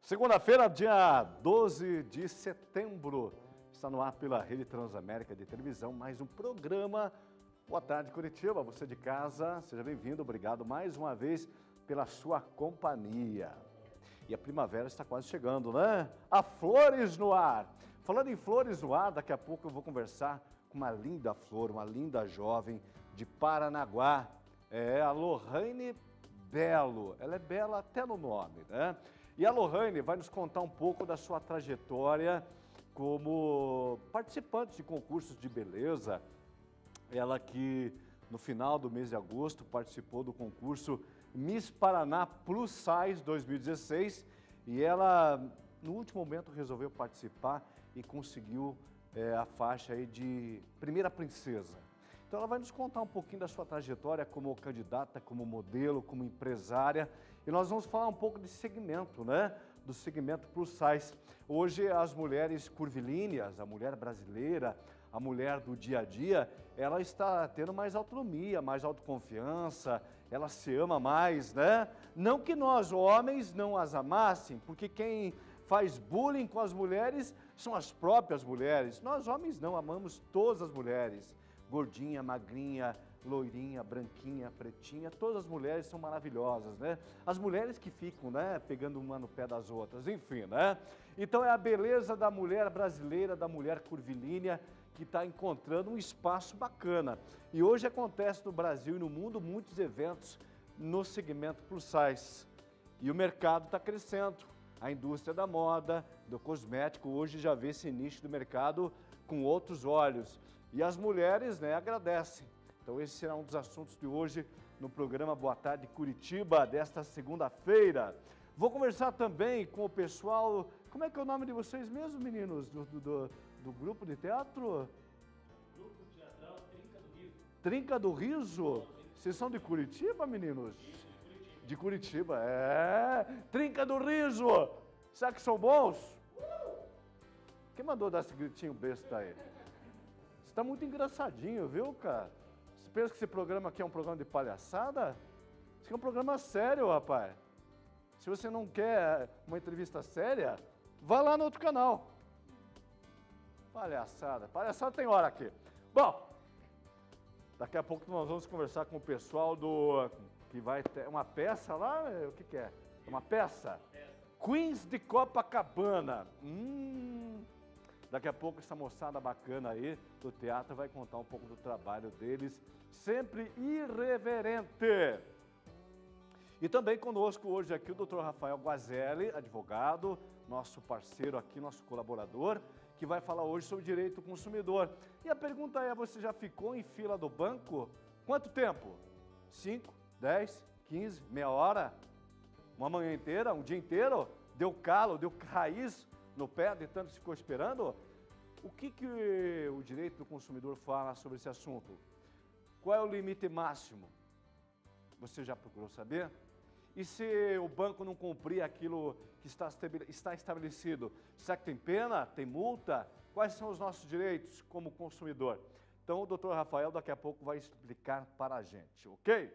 Segunda-feira, dia 12 de setembro, está no ar pela Rede Transamérica de Televisão, mais um programa. Boa tarde, Curitiba, você de casa, seja bem-vindo, obrigado mais uma vez pela sua companhia. E a primavera está quase chegando, né? Há flores no ar. Falando em flores no ar, daqui a pouco eu vou conversar com uma linda flor, uma linda jovem de Paranaguá, a Lohane Belo. Ela é bela até no nome, né? E a Lohane vai nos contar um pouco da sua trajetória como participante de concursos de beleza. Ela que no final do mês de agosto participou do concurso Miss Paraná Plus Size 2016 e ela no último momento resolveu participar e conseguiu a faixa aí de primeira princesa. Então ela vai nos contar um pouquinho da sua trajetória como candidata, como modelo, como empresária. E nós vamos falar um pouco de segmento, né? Do segmento plus size. Hoje as mulheres curvilíneas, a mulher brasileira, a mulher do dia a dia, ela está tendo mais autonomia, mais autoconfiança, ela se ama mais, né? Não que nós homens não as amassem, porque quem faz bullying com as mulheres são as próprias mulheres. Nós homens não amamos todas as mulheres. Gordinha, magrinha, loirinha, branquinha, pretinha, todas as mulheres são maravilhosas, né? As mulheres que ficam, né, pegando uma no pé das outras, enfim, né? Então é a beleza da mulher brasileira, da mulher curvilínea, que está encontrando um espaço bacana. E hoje acontece no Brasil e no mundo muitos eventos no segmento plus size. E o mercado está crescendo. A indústria da moda, do cosmético, hoje já vê esse nicho do mercado com outros olhos. E as mulheres, né, agradecem. Então esse será um dos assuntos de hoje no programa Boa Tarde Curitiba, desta segunda-feira. Vou conversar também com o pessoal, como é que é o nome de vocês mesmo, meninos, do grupo de teatro? Grupo Teatral Trinca do Riso. Trinca do Riso? Vocês são de Curitiba, meninos? Isso, de Curitiba. De Curitiba, Trinca do Riso! Será que são bons? Quem mandou dar esse gritinho besta aí? Você tá muito engraçadinho, viu, cara? Você pensa que esse programa aqui é um programa de palhaçada? Isso aqui é um programa sério, rapaz. Se você não quer uma entrevista séria, vá lá no outro canal. Palhaçada. Palhaçada tem hora aqui. Bom, daqui a pouco nós vamos conversar com o pessoal que vai ter uma peça lá. O que é? Uma peça? Queens de Copacabana. Daqui a pouco essa moçada bacana aí do teatro vai contar um pouco do trabalho deles, sempre irreverente. E também conosco hoje aqui o Dr. Rafael Guazelli, advogado, nosso parceiro aqui, nosso colaborador, que vai falar hoje sobre direito do consumidor. E a pergunta é, você já ficou em fila do banco? Quanto tempo? 5, 10, 15, meia hora? Uma manhã inteira? Um dia inteiro? Deu calo, deu raiz no pé de tanto que ficou esperando? O que o direito do consumidor fala sobre esse assunto? Qual é o limite máximo? Você já procurou saber? E se o banco não cumprir aquilo que está estabelecido, será que tem pena? Tem multa? Quais são os nossos direitos como consumidor? Então o doutor Rafael daqui a pouco vai explicar para a gente, ok?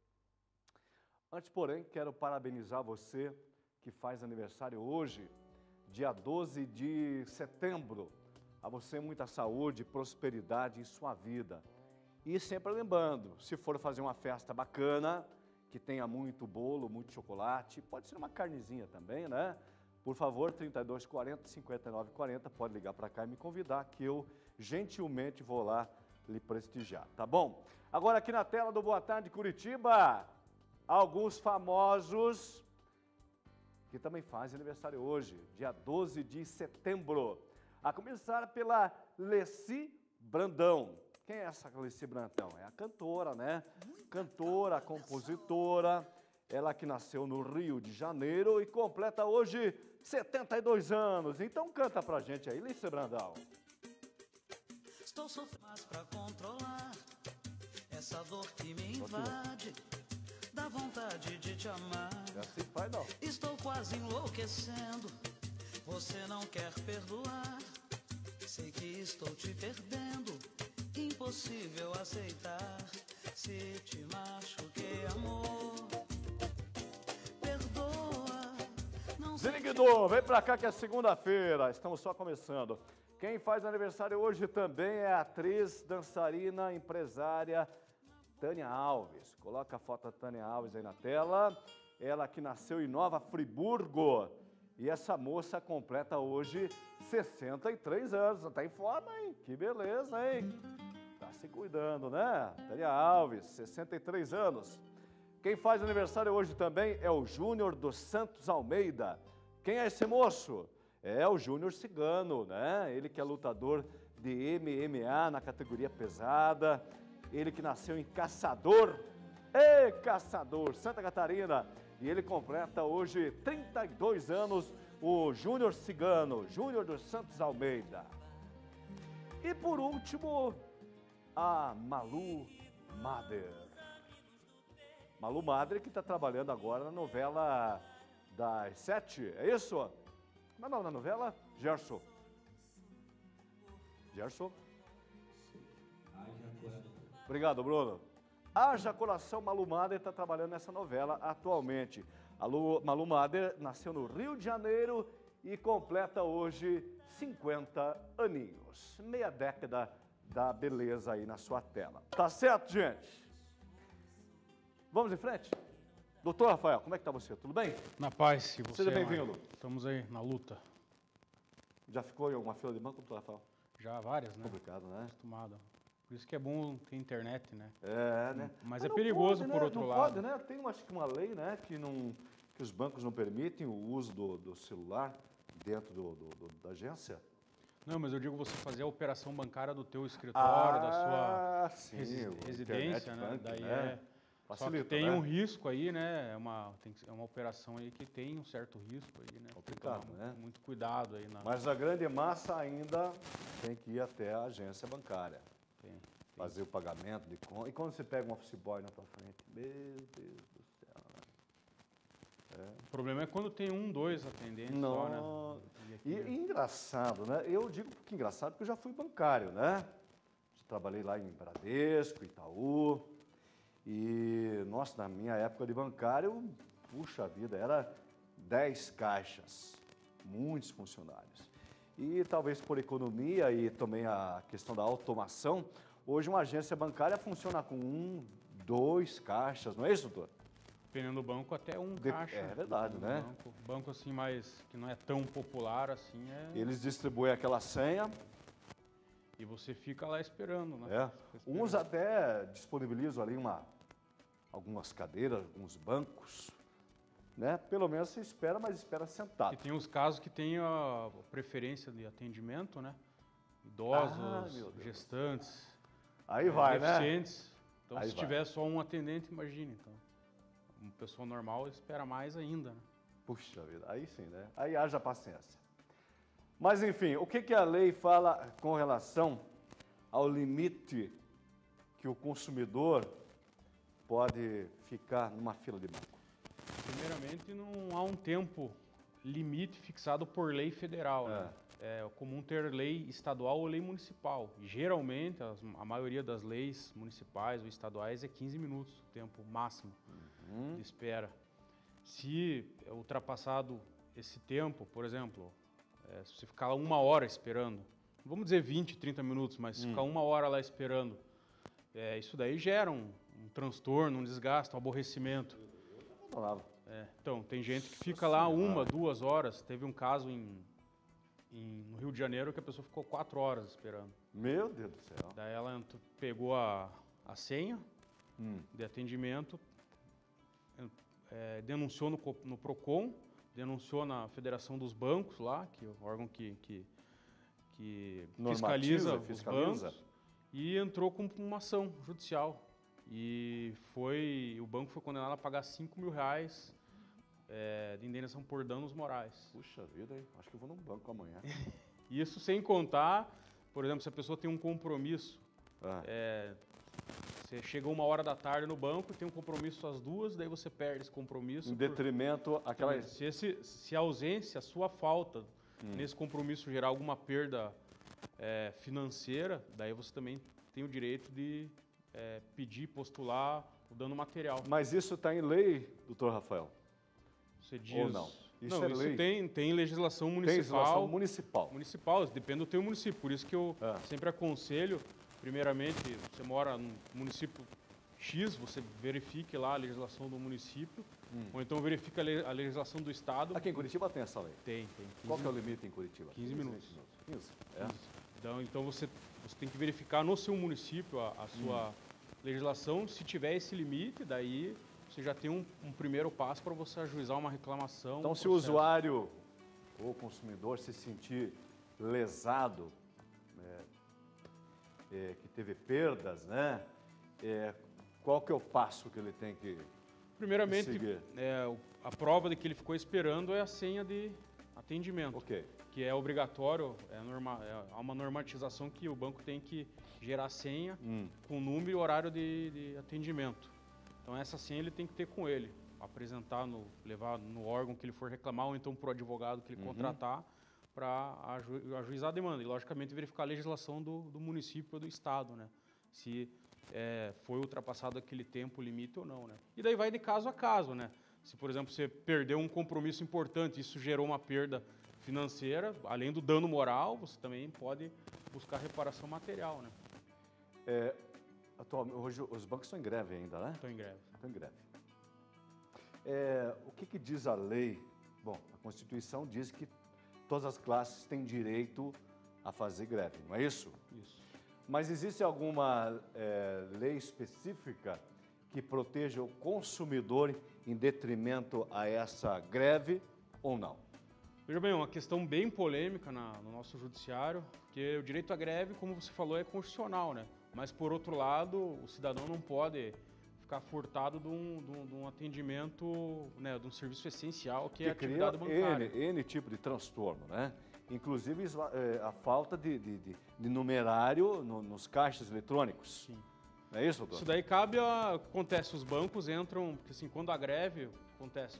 Antes, porém, quero parabenizar você que faz aniversário hoje, dia 12 de setembro. A você muita saúde, prosperidade em sua vida. E sempre lembrando, se for fazer uma festa bacana, que tenha muito bolo, muito chocolate, pode ser uma carnezinha também, né? Por favor, 3240 5940, pode ligar para cá e me convidar que eu gentilmente vou lá lhe prestigiar, tá bom? Agora aqui na tela do Boa Tarde Curitiba, alguns famosos que também fazem aniversário hoje, dia 12 de setembro. A começar pela Leci Brandão. Quem é essa Leci Brandão? É a cantora, né? Cantora, compositora, ela que nasceu no Rio de Janeiro e completa hoje 72 anos. Então canta pra gente aí, Leci Brandão. Estou sofrendo pra controlar essa dor que me invade. Dá vontade de te amar. Assim vai, não. Estou quase enlouquecendo. Você não quer perdoar. Sei que estou te perdendo. Impossível aceitar. Se te machuquei, amor, perdoa. Não Ziriguidô, vem pra cá que é segunda-feira, estamos só começando. Quem faz aniversário hoje também é a atriz, dançarina, empresária Tânia Alves. Coloca a foto da Tânia Alves aí na tela. Ela que nasceu em Nova Friburgo. E essa moça completa hoje 63 anos. Tá em forma, hein? Que beleza, hein? Tá se cuidando, né? Tânia Alves, 63 anos. Quem faz aniversário hoje também é o Júnior dos Santos Almeida. Quem é esse moço? É o Júnior Cigano, né? Ele que é lutador de MMA na categoria pesada. Ele que nasceu em Caçador, Caçador, Santa Catarina. E ele completa hoje 32 anos, o Júnior Cigano, Júnior dos Santos Almeida. E por último, a Malu Mader. Malu Mader que está trabalhando agora na novela das 7, é isso? Mas não, na novela, Gerson. Gerson? Obrigado, Bruno. Haja Coração, Malu Mader está trabalhando nessa novela atualmente. A Malu Mader nasceu no Rio de Janeiro e completa hoje 50 aninhos. Meia década da beleza aí na sua tela. Tá certo, gente? Vamos em frente? Doutor Rafael, como é que tá você? Tudo bem? Na paz, e você? Seja bem-vindo. Estamos aí na luta. Já ficou em alguma fila de banco, doutor Rafael? Já várias, né? Complicado, né? Acostumado. Por isso que é bom ter internet, né? É, né? Mas é perigoso, pode, por né? outro não lado. Pode, né? Tem, acho que uma lei, né, que os bancos não permitem o uso do celular dentro da agência. Não, mas eu digo você fazer a operação bancária do teu escritório, da sua residência, né? Bank, Daí né? Só que tem um risco aí, né? É uma operação aí que tem um certo risco aí, né? Complicado, tem que tomar né? muito cuidado aí. Mas a grande massa ainda tem que ir até a agência bancária. Tem. Fazer o pagamento de conta. E quando você pega um office boy na tua frente? Meu Deus do céu, né? O problema é quando tem dois atendentes só, né? E engraçado, né? Eu digo que engraçado porque eu já fui bancário, né? Trabalhei lá em Bradesco, Itaú. E, nossa, na minha época de bancário, puxa vida, era 10 caixas, muitos funcionários. E talvez por economia e também a questão da automação, hoje uma agência bancária funciona com 2 caixas, não é isso, doutor? Dependendo do banco, até caixa. É verdade, né? Banco assim, mais que não é tão popular assim, Eles distribuem aquela senha. E você fica lá esperando, né? Esperando. Uns até disponibilizam ali algumas cadeiras, alguns bancos, né? Pelo menos você espera, mas espera sentado. E tem os casos que tem a preferência de atendimento, né? Idosos, gestantes, aí vai, deficientes. Né? Então, aí se tiver só um atendente, imagine, então. Uma pessoa normal espera mais ainda, né? Puxa vida, aí sim, né? Aí haja paciência. Mas, enfim, o que a lei fala com relação ao limite que o consumidor pode ficar numa fila de banco? Primeiramente, não há um tempo limite fixado por lei federal, né? É comum ter lei estadual ou lei municipal. E, geralmente, a maioria das leis municipais ou estaduais é 15 minutos, o tempo máximo de espera. Se é ultrapassado esse tempo, por exemplo, se você ficar lá 1 hora esperando, vamos dizer 20, 30 minutos, mas se ficar 1 hora lá esperando, isso daí gera um transtorno, um desgaste, um aborrecimento. Então, tem gente que fica lá 1, 2 horas. Teve um caso no Rio de Janeiro que a pessoa ficou 4 horas esperando. Meu Deus do céu. Daí ela pegou a senha de atendimento, denunciou no PROCON, denunciou na Federação dos Bancos lá, que é o órgão que fiscaliza os bancos, e entrou com uma ação judicial. E o banco foi condenado a pagar R$5.000 de indenização por danos morais. Puxa vida, hein? Acho que eu vou no banco amanhã. Isso sem contar, por exemplo, se a pessoa tem um compromisso, você chega 1 hora da tarde no banco, tem um compromisso às 2, daí você perde esse compromisso. Em detrimento àquela... Se a ausência, a sua falta nesse compromisso gerar alguma perda financeira, daí você também tem o direito de pedir, postular o dano material. Mas isso está em lei, doutor Rafael? Você diz... Ou não? Isso Não, é isso lei. tem legislação Tem municipal. legislação municipal. Municipal, depende do teu município. Por isso que eu É. sempre aconselho, primeiramente, você mora no município X, você verifique lá a legislação do município, ou então verifique a legislação do estado. Aqui em Curitiba tem essa lei. Tem. Qual que é o limite em Curitiba? 15 minutos. 15. É. Então você tem que verificar no seu município a sua legislação. Se tiver esse limite, daí você já tem um primeiro passo para você ajuizar uma reclamação. Então, um se o processo. usuário ou o consumidor se sentir lesado, que teve perdas, né? Qual que é o passo que ele tem que Primeiramente, seguir? a prova de que ele ficou esperando é a senha de atendimento, Ok. que é obrigatório, há uma normatização que o banco tem que gerar senha com número e horário de atendimento. Então essa senha ele tem que ter com ele, apresentar, levar no órgão que ele for reclamar ou então para o advogado que ele contratar para ajuizar a demanda. E logicamente verificar a legislação do município ou do estado, né? Se foi ultrapassado aquele tempo limite ou não, né? E daí vai de caso a caso, né? Se, por exemplo, você perdeu um compromisso importante, isso gerou uma perda financeira, além do dano moral, você também pode buscar reparação material, né? Atualmente, hoje os bancos estão em greve ainda, né? Estão em greve. Estão em greve. O que diz a lei? Bom, a Constituição diz que todas as classes têm direito a fazer greve, não é isso? Isso. Mas existe alguma lei específica que proteja o consumidor em detrimento a essa greve ou não? Veja bem, uma questão bem polêmica no nosso judiciário, porque o direito à greve, como você falou, é constitucional, né? Mas, por outro lado, o cidadão não pode ficar furtado de um atendimento, né, de um serviço essencial, que é a atividade bancária. N tipo de transtorno, né? Inclusive a falta de numerário nos caixas eletrônicos. Sim. Não é isso, doutor? Isso daí acontece, os bancos entram, porque assim, quando a greve acontece,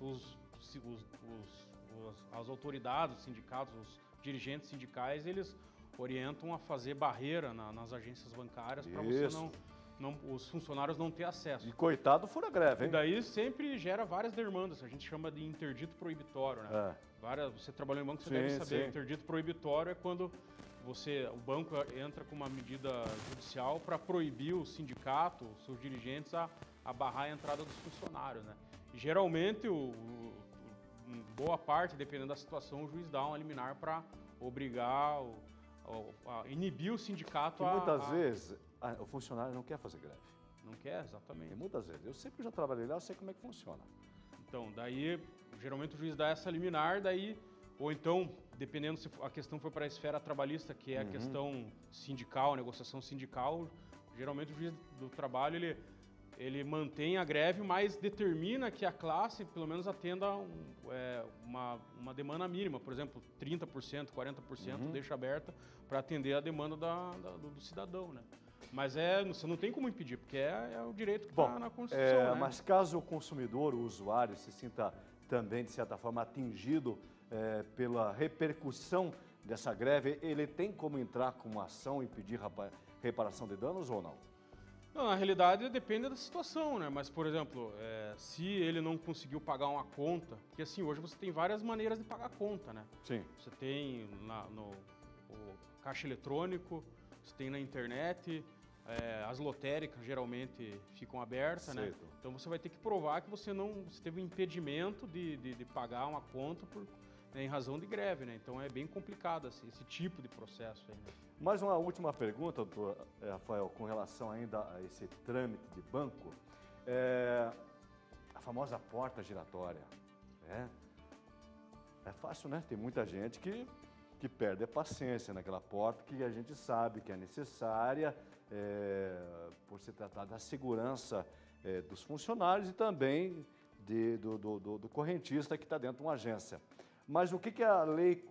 as autoridades, os sindicatos, os dirigentes sindicais, eles orientam a fazer barreira nas agências bancárias para você os funcionários não ter acesso. E coitado fura greve, E hein? daí sempre gera várias demandas, a gente chama de interdito proibitório, né? Você trabalhou em banco, você deve saber. Sim. Interdito proibitório é quando o banco entra com uma medida judicial para proibir o sindicato, os seus dirigentes, a barrar a entrada dos funcionários, né? E geralmente, boa parte, dependendo da situação, o juiz dá um liminar para obrigar, a inibir o sindicato Que muitas vezes o funcionário não quer fazer greve. Não quer, exatamente. E muitas vezes. Eu sempre já trabalhei lá, eu sei como é que funciona. Então, daí, geralmente o juiz dá essa liminar, ou então, dependendo se a questão for para a esfera trabalhista, que é a questão sindical, negociação sindical, geralmente o juiz do trabalho, ele mantém a greve, mas determina que a classe, pelo menos, atenda uma demanda mínima. Por exemplo, 30%, 40% deixa aberta para atender a demanda do cidadão, né? Mas você não tem como impedir, porque é o direito que está na Constituição, né? Mas caso o consumidor, o usuário, se sinta também, de certa forma, atingido pela repercussão dessa greve, ele tem como entrar com uma ação e pedir reparação de danos ou não? Não, na realidade depende da situação, né? Mas, por exemplo, se ele não conseguiu pagar uma conta, porque assim, hoje você tem várias maneiras de pagar a conta, né? Sim. Você tem o caixa eletrônico, você tem na internet, as lotéricas geralmente ficam abertas, né? Então você vai ter que provar que você teve um impedimento de pagar uma conta em razão de greve, né? Então é bem complicado esse tipo de processo aí, né? Mais uma última pergunta, doutor Rafael, com relação ainda a esse trâmite de banco. A famosa porta giratória. É fácil, né? Tem muita gente que perde a paciência naquela porta que a gente sabe que é necessária por se tratar da segurança dos funcionários e também do correntista que está dentro de uma agência. Mas o que a lei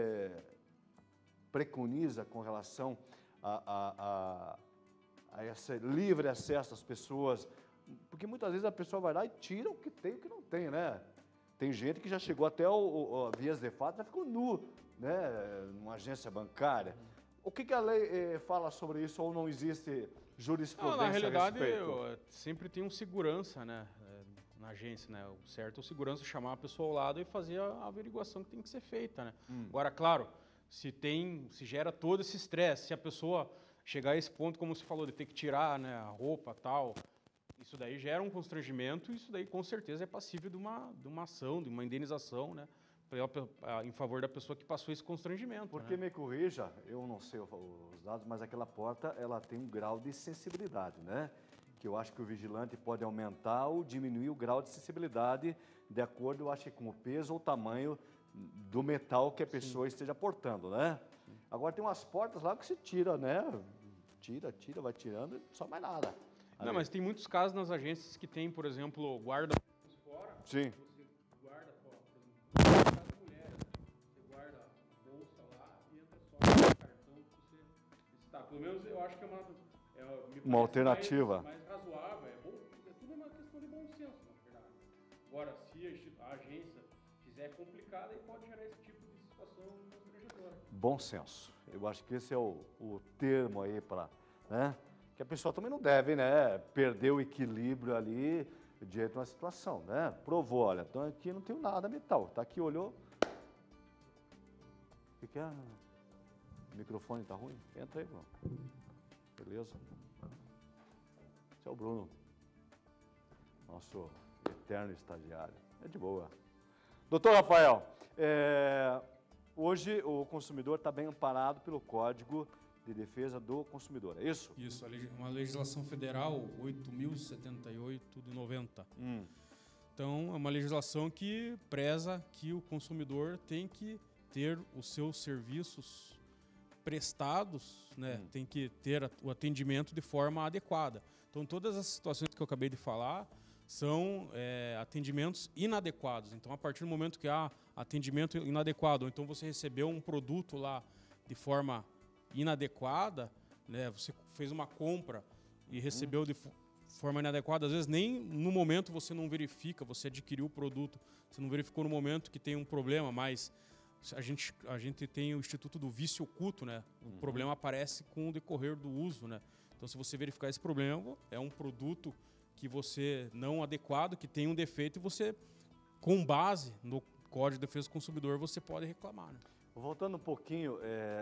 preconiza com relação a esse livre acesso às pessoas? Porque muitas vezes a pessoa vai lá e tira o que tem e o que não tem, né? Tem gente que já chegou até vias de fato, já ficou nu, né? Numa agência bancária. O que a lei fala sobre isso ou não existe jurisprudência na realidade, a respeito? sempre tem um segurança, né? na agência, né? O certo é o segurança chamar a pessoa ao lado e fazer a averiguação que tem que ser feita, né? Agora, claro, se gera todo esse estresse, se a pessoa chegar a esse ponto, como você falou, de ter que tirar, né, a roupa e tal, isso daí gera um constrangimento, isso daí com certeza é passível de uma ação, de uma indenização, né? Em favor da pessoa que passou esse constrangimento. Porque né? me corrija, eu não sei os dados, mas aquela porta ela tem um grau de sensibilidade, né? Que eu acho que o vigilante pode aumentar ou diminuir o grau de sensibilidade de acordo, eu acho que com o peso ou tamanho do metal que a pessoa esteja portando, né? Agora tem umas portas lá que se tira, né? Tira, vai tirando e só mais nada. Não, mas tem muitos casos nas agências que tem, por exemplo, guarda fora. Sim. Você guarda fora, por exemplo, no caso da mulher, você guarda a bolsa lá e entra só o cartão que você está. Pelo menos eu acho que é uma alternativa. Mais razoável, é bom, é tudo uma questão de bom senso, na verdade. Agora, se a agência fizer complicada, aí pode gerar esse tipo de situação constrangedora. Bom senso. Eu acho que esse é o termo aí para, né? Que a pessoa também não deve, né, perder o equilíbrio ali diante de uma situação, né? Provou, olha, então aqui não tem nada metal, tá aqui, olhou. O que é? O microfone tá ruim? Entra aí, Bruno. Beleza. Esse é o Bruno, nosso eterno estagiário. É de boa. Doutor Rafael, hoje o consumidor está bem amparado pelo Código de Defesa do Consumidor, é isso? Isso, uma legislação federal 8.078 de 90. Então, é uma legislação que preza que o consumidor tem que ter os seus serviços prestados, né? Tem que ter o atendimento de forma adequada. Então, todas as situações que eu acabei de falar são atendimentos inadequados. Então, a partir do momento que há atendimento inadequado, ou então você recebeu um produto lá de forma inadequada, né? Você fez uma compra e recebeu de forma inadequada, às vezes nem no momento você não verifica, você adquiriu o produto, você não verificou no momento que tem um problema, mas a gente tem o Instituto do Vício Oculto, né? O problema aparece com o decorrer do uso, né? Então, se você verificar esse problema, é um produto que você não adequado, que tem um defeito, e você, com base no Código de Defesa do Consumidor, você pode reclamar, né? Voltando um pouquinho,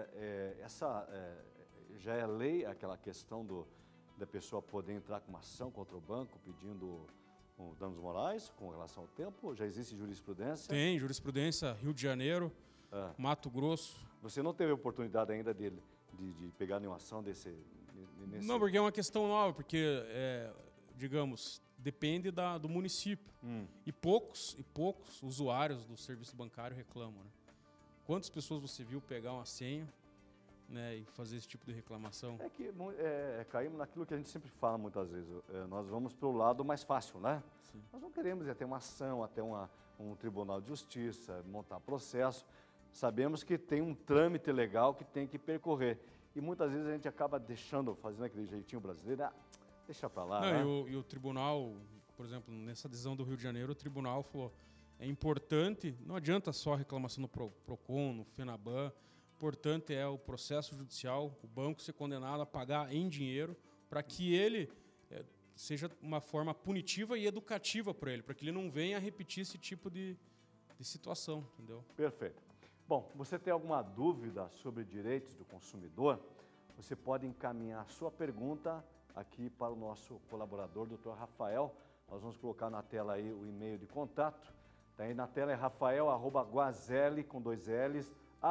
essa já é lei, aquela questão da pessoa poder entrar com uma ação contra o banco pedindo danos morais com relação ao tempo? Já existe jurisprudência? Tem jurisprudência, Rio de Janeiro, Mato Grosso. Você não teve oportunidade ainda de pegar nenhuma ação nesse... Não, porque é uma questão nova, porque, digamos, depende do município. E poucos usuários do serviço bancário reclamam, né? Quantas pessoas você viu pegar uma senha, né, e fazer esse tipo de reclamação? É que caímos naquilo que a gente sempre fala muitas vezes. Nós vamos para o lado mais fácil, né? Sim. Nós não queremos ter uma ação, até um tribunal de justiça, montar processo. Sabemos que tem um trâmite legal que tem que percorrer. E muitas vezes a gente acaba fazendo aquele jeitinho brasileiro, deixa para lá, né? E o tribunal, por exemplo, nessa decisão do Rio de Janeiro, o tribunal falou, é importante, não adianta só a reclamação no Procon, no FENABAN, importante é o processo judicial, o banco ser condenado a pagar em dinheiro para que ele seja uma forma punitiva e educativa para ele, para que ele não venha a repetir esse tipo de situação, entendeu? Perfeito. Bom, você tem alguma dúvida sobre direitos do consumidor? Você pode encaminhar a sua pergunta aqui para o nosso colaborador, Dr. Rafael. Nós vamos colocar na tela aí o e-mail de contato. Tá aí na tela é rafael@guazelli, com 2 L's,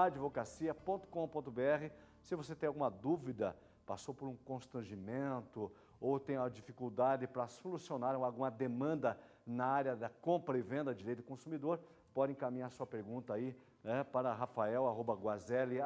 advocacia.com.br. Se você tem alguma dúvida, passou por um constrangimento ou tem uma dificuldade para solucionar alguma demanda na área da compra e venda de direito do consumidor, pode encaminhar sua pergunta aí, né, para rafael@guazelli,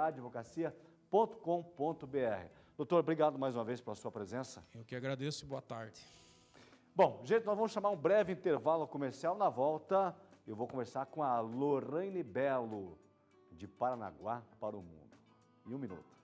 advocacia.com.br. Doutor, obrigado mais uma vez pela sua presença. Eu que agradeço e boa tarde. Bom, gente, nós vamos chamar um breve intervalo comercial. Na volta, eu vou conversar com a Lorraine Belo, de Paranaguá para o Mundo. Em 1 minuto.